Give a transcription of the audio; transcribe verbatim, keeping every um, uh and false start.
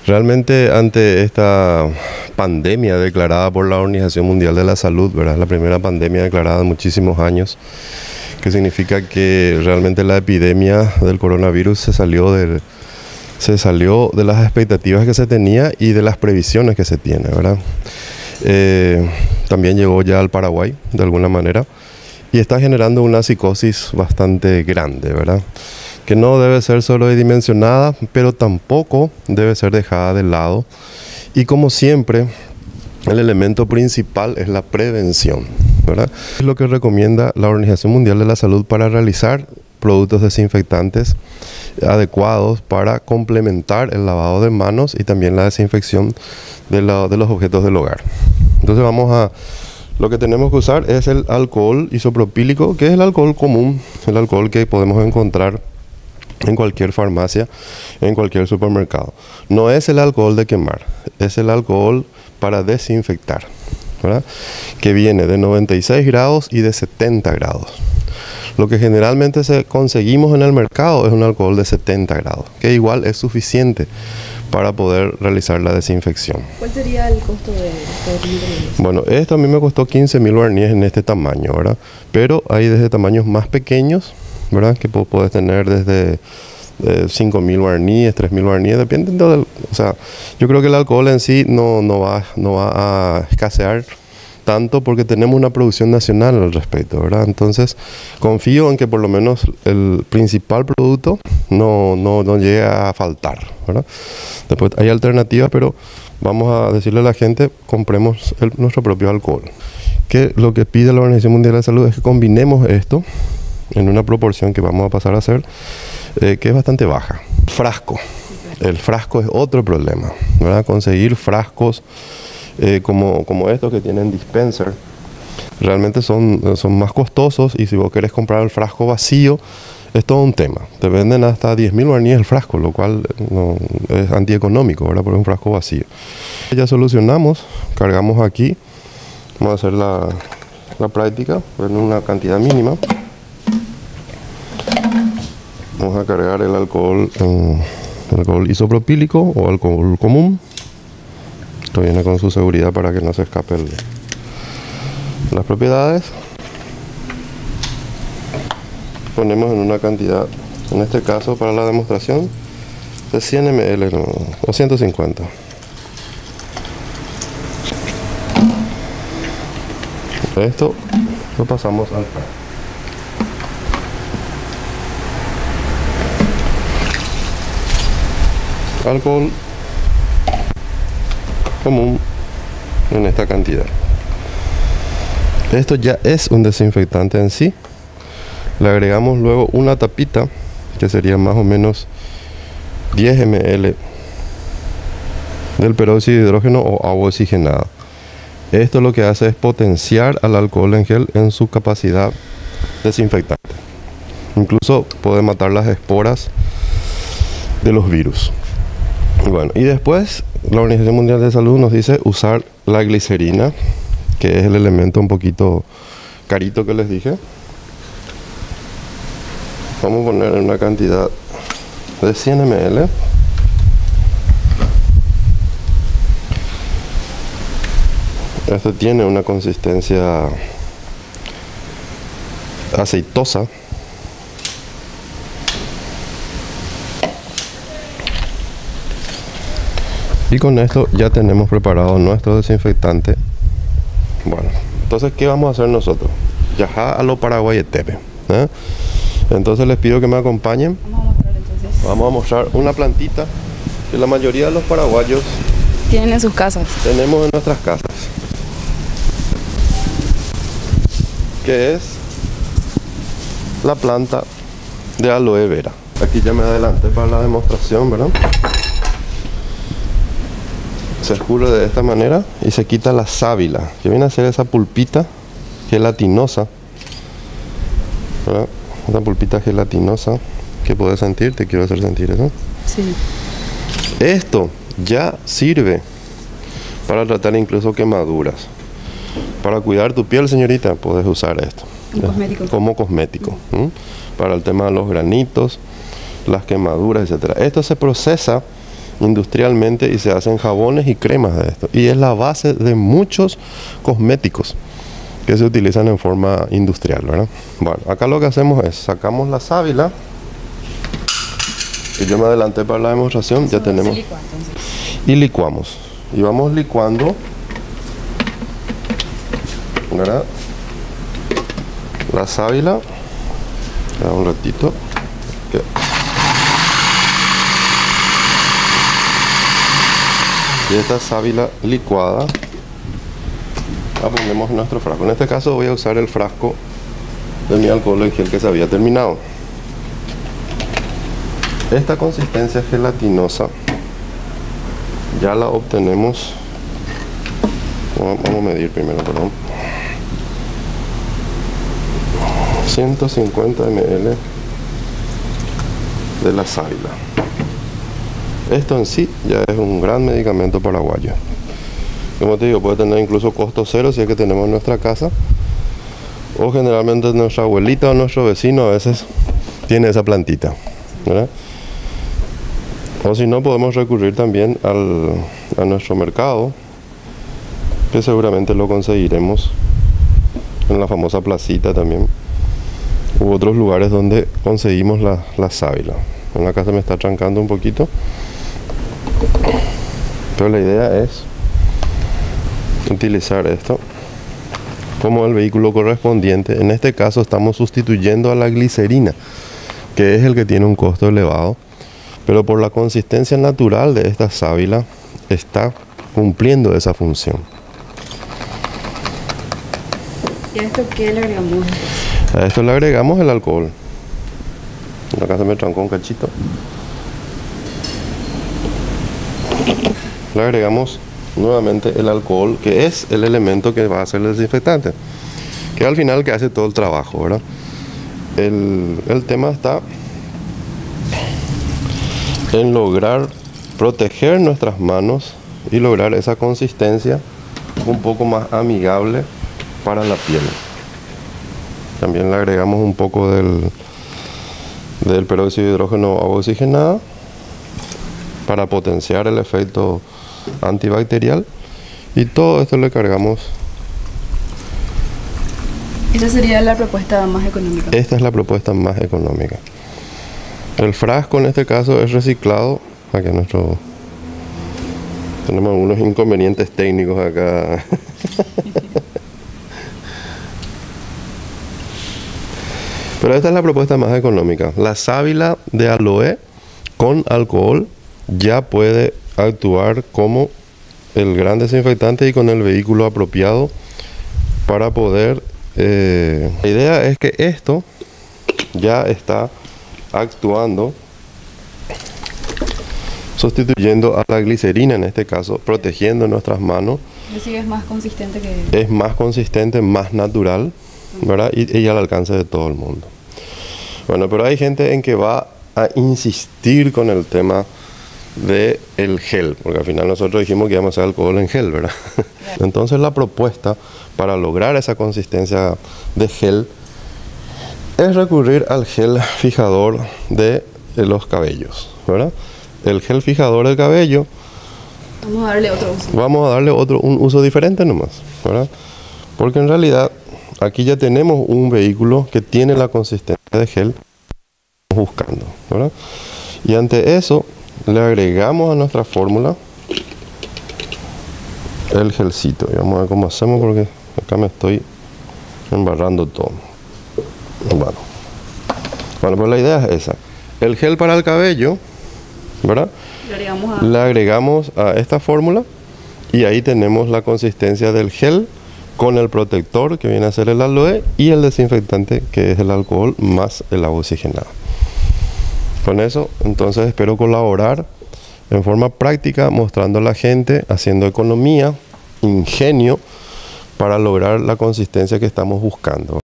Realmente ante esta pandemia declarada por la Organización Mundial de la Salud, ¿verdad? La primera pandemia declarada en muchísimos años, que significa que realmente la epidemia del coronavirus se salió de, se salió de las expectativas que se tenía y de las previsiones que se tiene, ¿verdad? Eh, también llegó ya al Paraguay, de alguna manera, y está generando una psicosis bastante grande, ¿verdad? Que no debe ser sobredimensionada, pero tampoco debe ser dejada de lado. Y como siempre, el elemento principal es la prevención, ¿verdad? Es lo que recomienda la Organización Mundial de la Salud para realizar productos desinfectantes adecuados para complementar el lavado de manos y también la desinfección de, la, de los objetos del hogar. Entonces vamos a... Lo que tenemos que usar es el alcohol isopropílico, que es el alcohol común, el alcohol que podemos encontrar en cualquier farmacia, en cualquier supermercado. No es el alcohol de quemar, es el alcohol para desinfectar, ¿verdad? Que viene de noventa y seis grados y de setenta grados. Lo que generalmente se conseguimos en el mercado es un alcohol de setenta grados, que igual es suficiente para poder realizar la desinfección. ¿Cuál sería el costo de esto? Bueno, esto a mí me costó quince mil guaraníes en este tamaño, ¿verdad? Pero hay desde tamaños más pequeños, ¿verdad? Que puedes tener desde eh, cinco mil guaraníes, tres mil guaraníes, depende del, o sea, yo creo que el alcohol en sí no, no, va, no va a escasear tanto porque tenemos una producción nacional al respecto, ¿verdad? Entonces, confío en que por lo menos el principal producto no, no, no llegue a faltar, ¿verdad? Después hay alternativas, pero vamos a decirle a la gente, compremos el, nuestro propio alcohol. Que lo que pide la Organización Mundial de la Salud es que combinemos esto en una proporción que vamos a pasar a hacer, eh, que es bastante baja. Frasco. El frasco es otro problema, ¿verdad? Conseguir frascos eh, como, como estos que tienen dispenser, realmente son, son más costosos, y si vos querés comprar el frasco vacío, es todo un tema. Te venden hasta diez mil guaraníes el frasco, lo cual no, es antieconómico, ¿verdad? Por un frasco vacío. Ya solucionamos, cargamos aquí, vamos a hacer la, la práctica en una cantidad mínima. Vamos a cargar el alcohol, eh, alcohol isopropílico o alcohol común. Esto viene con su seguridad para que no se escape el, las propiedades. Ponemos en una cantidad, en este caso para la demostración, de cien mililitros no, o ciento cincuenta. Esto lo pasamos al frasco. Alcohol común en esta cantidad. Esto ya es un desinfectante en sí. Le agregamos luego una tapita que sería más o menos diez mililitros del peróxido de hidrógeno o agua oxigenada. Esto lo que hace es potenciar al alcohol en gel en su capacidad desinfectante. Incluso puede matar las esporas de los virus. Bueno, y después la Organización Mundial de Salud nos dice usar la glicerina, que es el elemento un poquito carito que les dije. Vamos a poner en una cantidad de cien mililitros. Esto tiene una consistencia aceitosa. Y con esto ya tenemos preparado nuestro desinfectante. Bueno, entonces, ¿qué vamos a hacer nosotros? Yajá a lo paraguayetepe, ¿eh? Entonces les pido que me acompañen. Vamos a mostrar entonces. Vamos a mostrar una plantita que la mayoría de los paraguayos tienen en sus casas. Tenemos en nuestras casas. Que es la planta de aloe vera. Aquí ya me adelanté para la demostración, ¿verdad? Se escurre de esta manera y se quita la sábila, que viene a ser esa pulpita gelatinosa, ¿verdad? Esa pulpita gelatinosa que puedes sentir, te quiero hacer sentir eso. Sí. Esto ya sirve para tratar incluso quemaduras. Para cuidar tu piel, señorita, puedes usar esto. Un cosmético. Como cosmético. ¿Mm? Para el tema de los granitos, las quemaduras, etcétera. Esto se procesa industrialmente y se hacen jabones y cremas de esto. Y es la base de muchos cosméticos que se utilizan en forma industrial, ¿verdad? Bueno, acá lo que hacemos es, sacamos la sábila, y yo me adelanté para la demostración, ya tenemos, licua, y licuamos, y vamos licuando, ¿verdad? La sábila, ya un ratito, okay. Y esta sábila licuada la ponemos en nuestro frasco. En este caso voy a usar el frasco de mi alcohol en gel que se había terminado. Esta consistencia gelatinosa ya la obtenemos. Vamos a medir primero, perdón. ciento cincuenta mililitros de la sábila. Esto en sí ya es un gran medicamento paraguayo. Como te digo, puede tener incluso costo cero si es que tenemos en nuestra casa, o generalmente nuestra abuelita o nuestro vecino a veces tiene esa plantita, ¿verdad? O si no, podemos recurrir también al, a nuestro mercado, que seguramente lo conseguiremos en la famosa placita también, u otros lugares donde conseguimos la, la sábila. En la casa me está trancando un poquito, pero la idea es utilizar esto como el vehículo correspondiente. En este caso estamos sustituyendo a la glicerina, que es el que tiene un costo elevado, pero por la consistencia natural de esta sábila está cumpliendo esa función. ¿Y a esto qué le agregamos? A esto le agregamos el alcohol. Acá se me trancó un cachito. Le agregamos nuevamente el alcohol, que es el elemento que va a hacer el desinfectante, que al final que hace todo el trabajo, ¿verdad? El, el tema está en lograr proteger nuestras manos y lograr esa consistencia un poco más amigable para la piel. También le agregamos un poco del, del peróxido de hidrógeno agua oxigenada para potenciar el efecto antibacterial, y todo esto le cargamos. Esa sería la propuesta más económica. Esta es la propuesta más económica. El frasco en este caso es reciclado. Aquí nuestro tenemos algunos inconvenientes técnicos acá. Pero esta es la propuesta más económica. La sábila de aloe con alcohol ya puede actuar como el gran desinfectante y con el vehículo apropiado para poder eh, la idea es que esto ya está actuando sustituyendo a la glicerina, en este caso protegiendo nuestras manos. Inclusive es más consistente que... Es más consistente, más natural, ¿verdad? Y, y al alcance de todo el mundo. Bueno, pero hay gente en que va a insistir con el tema de el gel, porque al final nosotros dijimos que íbamos a hacer alcohol en gel, ¿verdad? Claro. Entonces la propuesta para lograr esa consistencia de gel es recurrir al gel fijador de los cabellos, ¿verdad? El gel fijador del cabello, vamos a darle otro uso. Vamos a darle otro, un uso diferente nomás, ¿verdad? Porque en realidad aquí ya tenemos un vehículo que tiene la consistencia de gel que estamos buscando, ¿verdad? Y ante eso le agregamos a nuestra fórmula el gelcito. Y vamos a ver cómo hacemos, porque acá me estoy embarrando todo. Bueno, bueno, pues la idea es esa. El gel para el cabello, ¿verdad? Le agregamos a, le agregamos a esta fórmula y ahí tenemos la consistencia del gel con el protector, que viene a ser el aloe, y el desinfectante, que es el alcohol más el agua oxigenada. Con eso, entonces, espero colaborar en forma práctica, mostrando a la gente, haciendo economía, ingenio, para lograr la consistencia que estamos buscando.